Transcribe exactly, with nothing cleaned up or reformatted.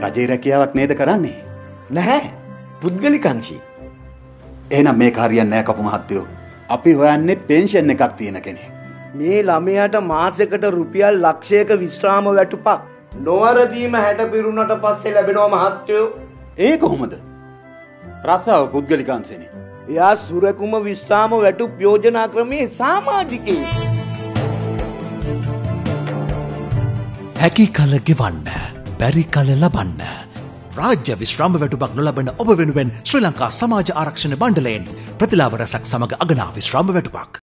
රජේ රැකියාවක් නේද කරන්නේ? නැහැ. පුද්ගලිකංශී. එහෙනම් මේක හරියන්නේ නැහැ කපු මහත්තයෝ. අපි හොයන්නේ පෙන්ෂන් එකක් තියෙන කෙනෙක්. මේ ළමයාට මාසෙකට රුපියල් ලක්ෂයක විශ්‍රාම වැටුපක් නොවරදීම හැට පිරුණට පස්සේ ලැබෙනවා මහත්තයෝ. ඒ කොහොමද? රස්සාව පුද්ගලිකංශනේ. එයා සුරකුම විශ්‍රාම වැටුප් යෝජනා ක්‍රමයේ සමාජිකයෙක්. හැකි කල ගෙවන්න, බැරි කල ලබන්න. රාජ්‍ය විශ්‍රාම වැටුපක් නොලබන ඔබ වෙනුවෙන් ශ්‍රී ලංකා සමාජ ආරක්ෂණ මණ්ඩලයෙන් ප්‍රතිලාභ රැසක් සමග අගනා විශ්‍රාම වැටුපක්.